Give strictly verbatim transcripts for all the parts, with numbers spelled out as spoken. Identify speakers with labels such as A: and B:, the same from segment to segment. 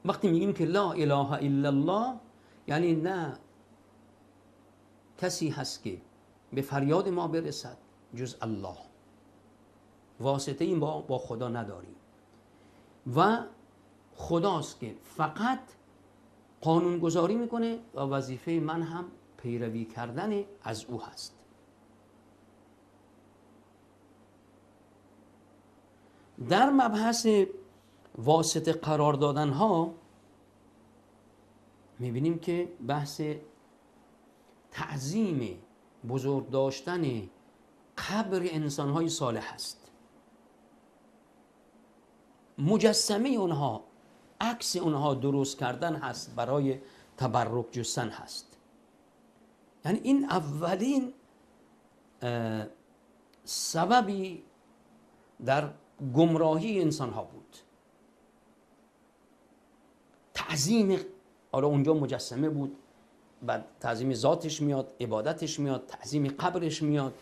A: وقتی میگیم که لا اله الا الله، یعنی نه کسی هست که به فریاد ما برسد جز الله، واسطه این با, با خدا نداریم و خداست که فقط قانون گذاری میکنه و وظیفه من هم پیروی کردن از او هست. در مبحث واسطه قرار دادن ها میبینیم که بحث تعظیم بزرگ داشتن قبر انسانهای صالح هست. مجسمه اونها، عکس اونها درست کردن هست، برای تبرک جستن هست. یعنی این اولین سببی در گمراهی انسان ها بود، تعظیم. حالا اونجا مجسمه بود، بعد تعظیم ذاتش میاد، عبادتش میاد، تعظیم قبرش میاد،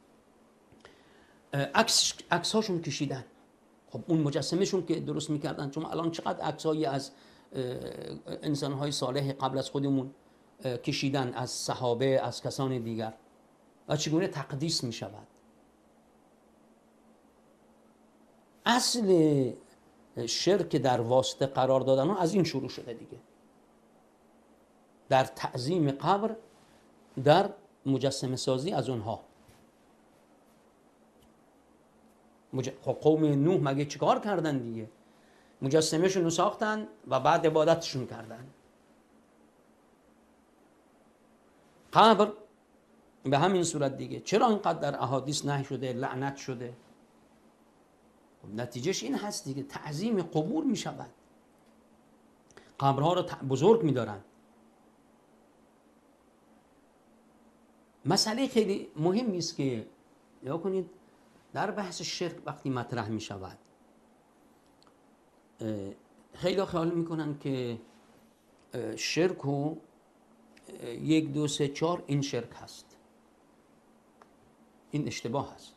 A: عکس عکساشون کشیدن. خب اون مجسمهشون که درست میکردن، چون الان چقدر عکسایی از انسانهای صالح قبل از خودمون کشیدن، از صحابه، از کسان دیگر، و چگونه تقدیس میشود. اصل شرک در واسطه قرار دادن ها از این شروع شده دیگه، در تعظیم قبر، در مجسمه سازی از اونها. مج... خب قوم نوح مگه چیکار کردن دیگه؟ مجسمهشون رو ساختن و بعد عبادتشون کردن. قبر به همین صورت دیگه. چرا اینقدر در احادیث نهی شده، لعنت شده؟ خب نتیجهش این هست دیگه، تعظیم قبور می شود، قبرها رو بزرگ می دارن. مسئله خیلی مهمی است که یا کنید در بحث شرک وقتی مطرح می شود، خیلی خیال می کنن که شرک و یک دو سه چهار این شرک هست. این اشتباه هست.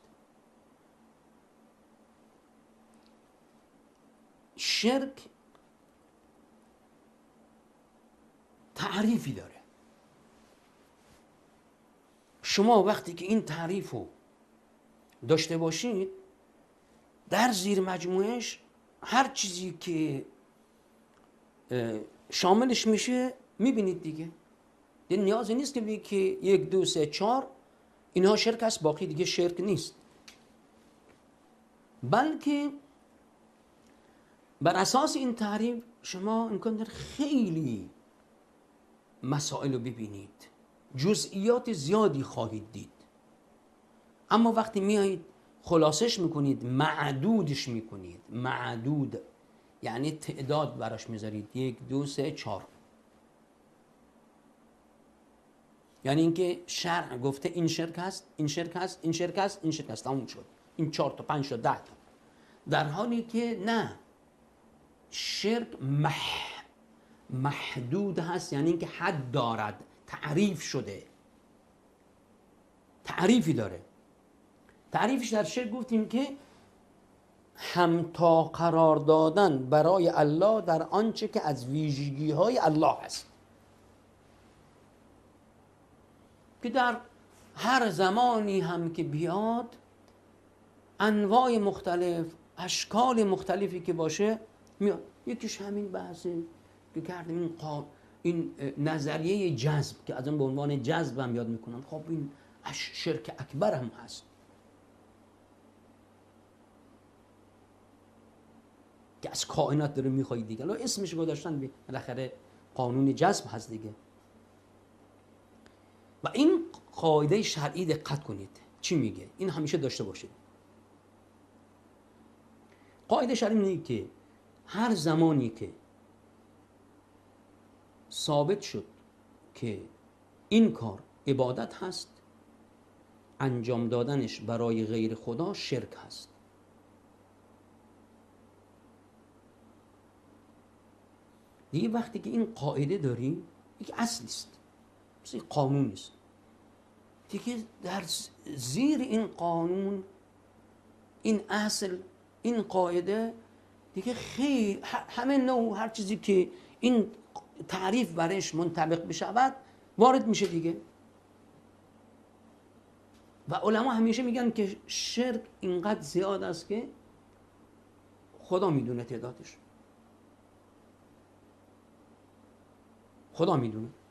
A: شرک تعریفی داره. شما وقتی که این تعریف رو داشته باشید، در زیر مجموعش هر چیزی که شاملش میشه میبینید دیگه. دیگه نیازی نیست که بگید که یک دو سه چهار اینها شرک است، باقی دیگه شرک نیست. بلکه بر اساس این تعریف شما امکان داره خیلی مسائل رو ببینید، جزئیات زیادی خواهید دید. اما وقتی میایید خلاصش میکنید، معدودش میکنید، معدود یعنی تعداد براش میذارید، یک دو سه چهار، یعنی اینکه شرع گفته این شرک هست، این شرک هست، این شرک هست، این شرک هست، تموم شد. این چهار تا پنج تا ده تا. در حالی که نه، شرک مح محدود هست، یعنی اینکه حد دارد، تعریف شده، تعریفی داره. تعریفش در شرک گفتیم که همتا قرار دادن برای الله در آنچه که از ویژگی های الله هست، که در هر زمانی هم که بیاد، انواع مختلف، اشکال مختلفی که باشه میاد. یکیش همین بحثی که کردیم، این قا... این نظریه جذب که از اون به عنوان جذب هم یاد میکنن. خب این شرک اکبر هم هست که از کائنات داره میخوایی دیگه. الان اسمش گذاشتن بالاخره قانون جذب هست دیگه. و این قاعده شرعی دقت کنید چی میگه، این همیشه داشته باشید. قاعده شرعی میگه که هر زمانی که ثابت شد که این کار عبادت هست، انجام دادنش برای غیر خدا شرک هست. دیگه وقتی که این قاعده داری، یک اصلی است، مثل قانون است دیگه. در زیر این قانون، این اصل، این قاعده، دیگه خیلی همه نوع هر چیزی که این تعریف برش منطبق بشود وارد میشه دیگه. و علما همیشه میگن که شرک اینقدر زیاد است که خدا میدونه تعدادش، خدا میدونه.